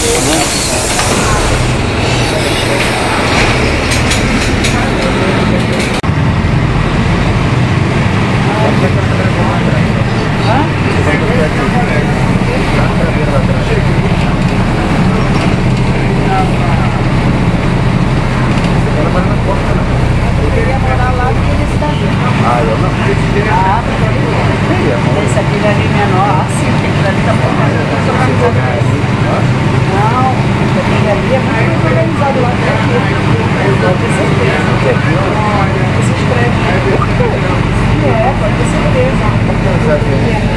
Esse aqui ali menor, assim, aquele ali tá bom. Não, aquele ali é muito organizado lá dentro. Pode ter certeza. Esses prédios. Pode ter certeza.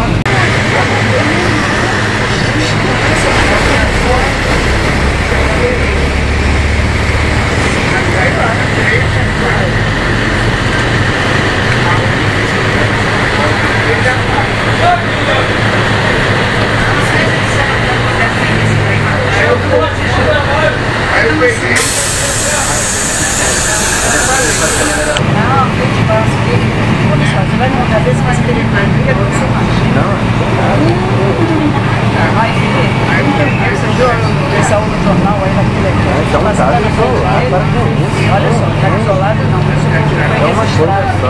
Não, tem espaço aqui. Você vai montar desse mais que ele vai vir, você mais. Vai ver. Você viu o pessoal do jornal aí naquele aqui? É uma casa isolada. Olha só, não está isolado não. É uma coisa só.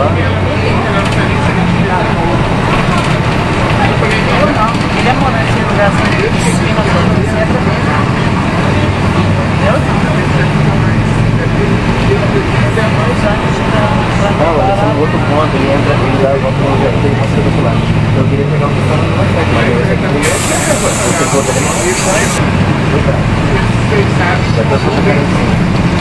Eu não. Ele é morar nesse lugar assim, de cima, você é pra mim. Eu não. Não, esse é um outro ponto, ele entra, ele dá a volta no lugar, ele passa do outro lado. Eu queria pegar um que estava no mais perto, mas esse aqui eu vou também. Já estou chegando.